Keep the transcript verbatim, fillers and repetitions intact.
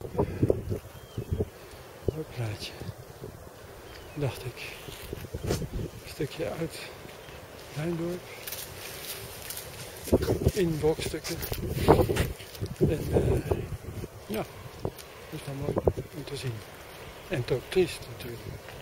Mooi plaatje. Dacht ik. Een stukje uit Duindorp. In brokstukken. En uh, ja, dat is wel mooi om te zien. En toch triest natuurlijk.